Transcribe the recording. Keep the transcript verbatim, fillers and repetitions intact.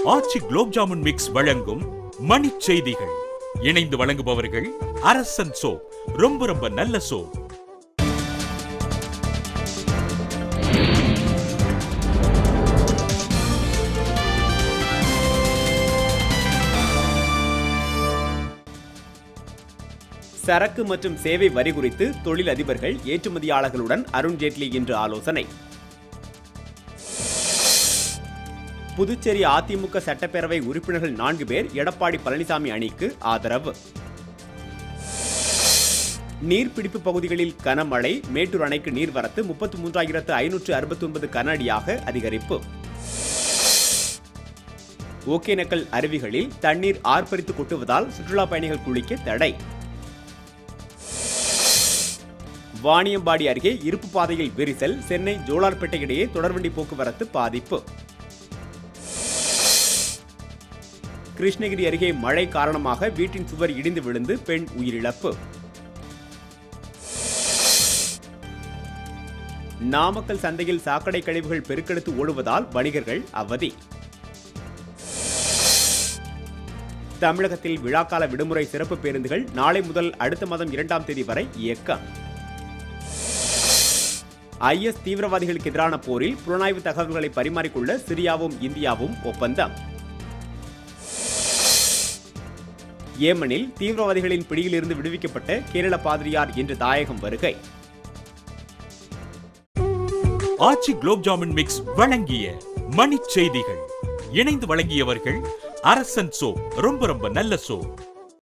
ஆச்சி gulab jamun mix வழங்கும் மணிச் செய்திகள். இணைந்து வழங்குபவர்கள் அரசன் சோப். ரொம்ப ரொம்ப நல்ல சோப். சரக்கு மற்றும் சேவை வரி குறித்து தொழில் அதிபர்கள் ஏற்றுமதியாளர்களுடன் அருண் ஜேட்லி இன்று ஆலோசனை. புதுச்சேரி அதிமுக சட்டப்பேரவை உறுப்பினர்கள் நான்கு பேர் எடப்பாடி பழனிசாமி அணிக்கு ஆதரவு. நீர்பிடிப்பு பகுதிகளில் கனமழை. மேட்டூர் அணைக்கு நீர்வரத்து முப்பத்தி மூன்றாயிரத்து ஐநூற்று அறுபத்தி ஒன்பது கன அடியாக அதிகரிப்பு. ஒகேனக்கல் அருவிகளில் தண்ணீர் ஆர்ப்பரித்து கொட்டுவதால் சுற்றுலா பயணிகள் குளிக்க தடை. வாணியம்பாடி அருகே இருப்பு பாதையில் விரிசல். சென்னை ஜோலார்பேட்டை இடையே தொடர்வண்டி போக்குவரத்து பாதிப்பு. கிருஷ்ணகிரி அருகே மழை காரணமாக வீட்டின் சுவர் இடிந்து விழுந்து பெண் உயிரிழப்பு. நாமக்கல் சந்தையில் சாக்கடை கழிவுகள் பெருக்கெடுத்து ஓடுவதால் வணிகர்கள் அவதி. தமிழகத்தில் விழாக்கால விடுமுறை சிறப்பு பேருந்துகள் நாளை முதல் அடுத்த மாதம் இரண்டாம் தேதி வரை இயக்கம். ஐ எஸ் தீவிரவாதிகளுக்கு எதிரான போரில் புலனாய்வு தகவல்களை பரிமாறிக்கொள்ள சிரியாவும் இந்தியாவும் ஒப்பந்தம். ஏமனில் தீவிரவாதிகளின் பிடியிலிருந்து விடுவிக்கப்பட்ட கேரள பாதிரியார் இன்று தாயகம் வருகை. ஆச்சி குலோப் ஜாமுன் மிக்ஸ் வழங்கிய மணிச் செய்திகள். இணைந்து வழங்கியவர்கள் அரசன் சோப். ரொம்ப ரொம்ப நல்ல சோப்.